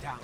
down.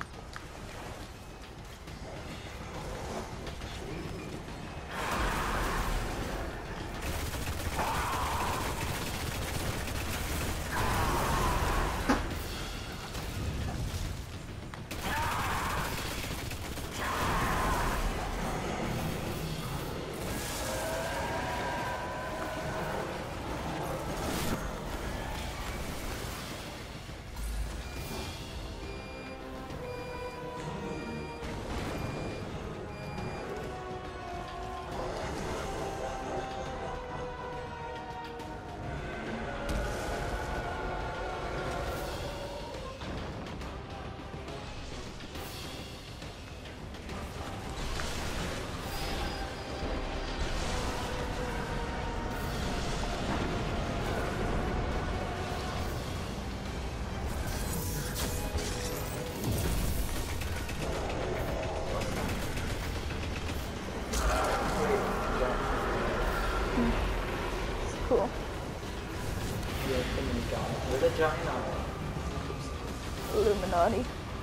Cool. Illuminati.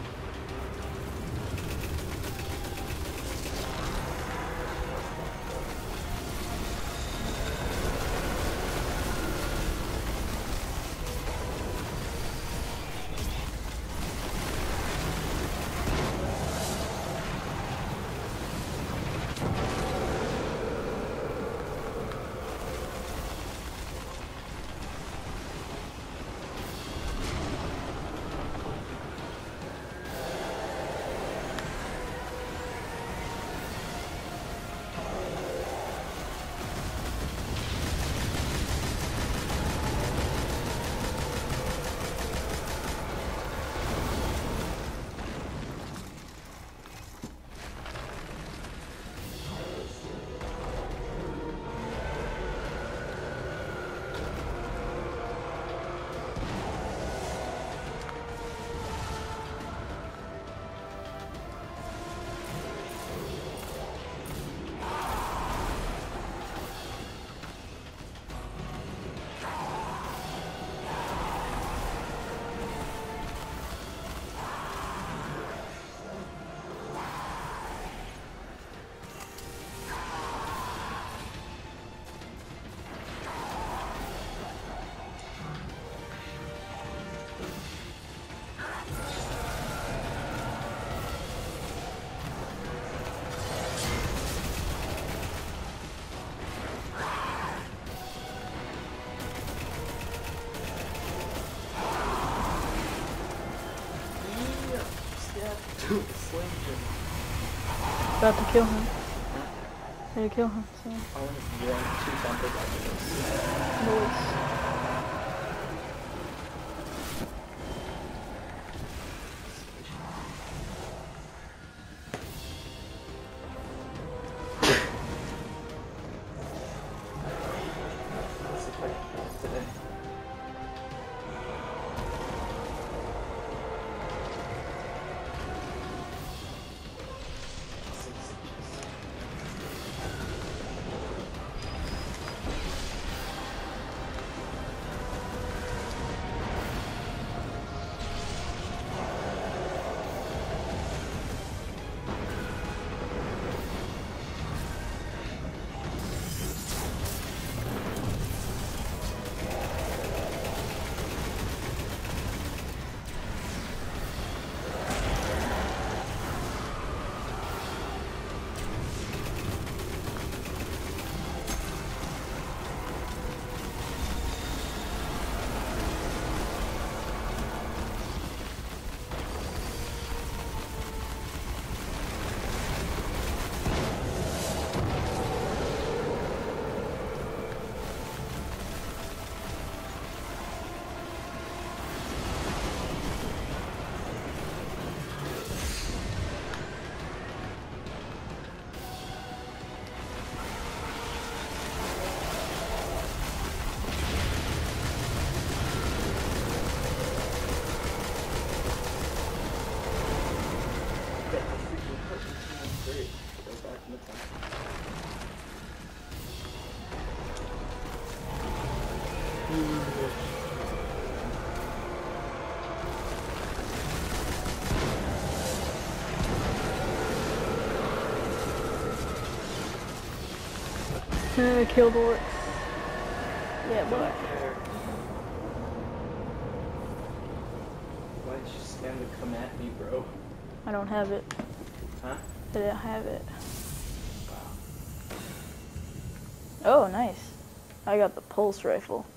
About to kill him. Ready to kill him, so. Noise. Killed orc. Yeah, Don't boy. care. Why did you spam to come at me, bro? I don't have it. Huh? I didn't have it. Wow. Oh, nice. I got the pulse rifle.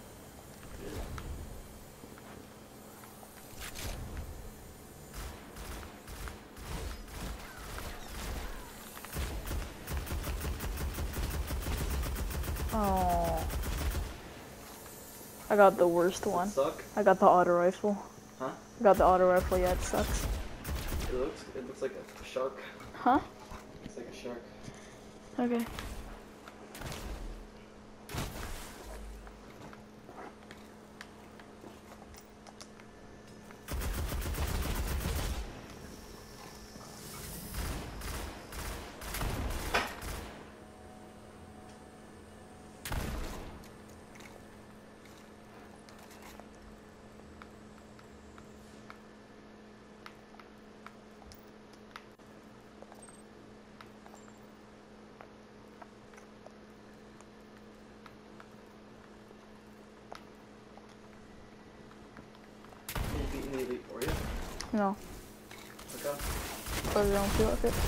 Oh. I got the worst Does one. it suck? I got the auto rifle. Huh? I got the auto rifle, yeah, it sucks. It looks like a shark. Huh? It's like a shark. Okay. Can you beat in the Elite for you? No, Okay. because I don't feel like it.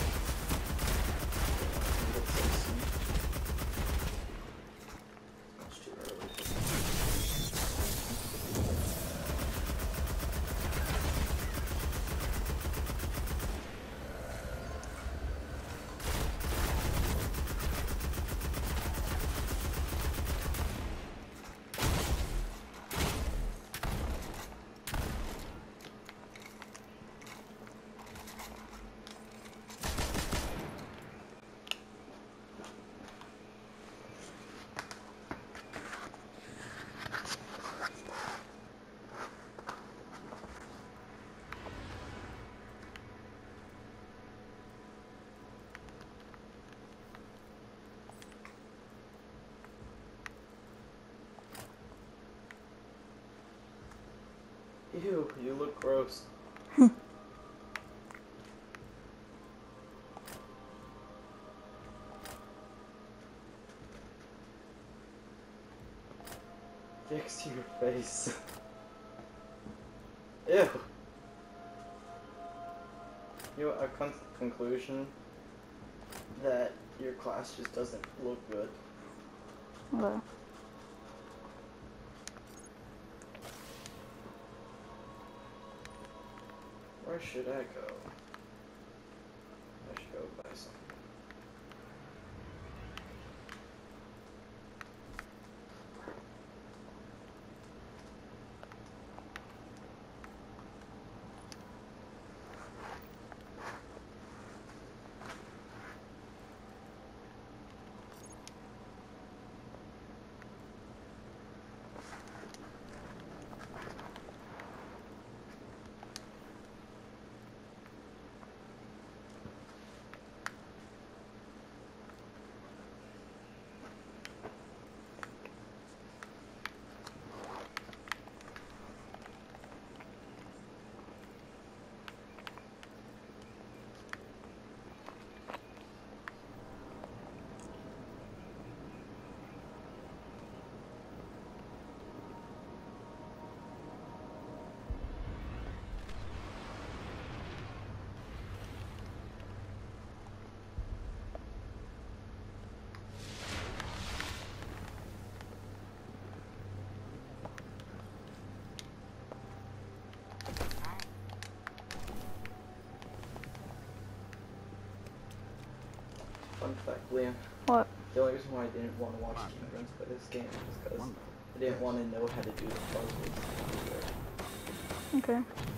Much too early. Ew, you look gross. Fix your face. Ew. You know, I've come to the conclusion that your class just doesn't look good. Okay. Where should I go? I should go buy something. Fun fact, Liam. What? The only reason why I didn't want to watch Team Runs play this game is because I didn't want to know how to do the puzzles. Okay.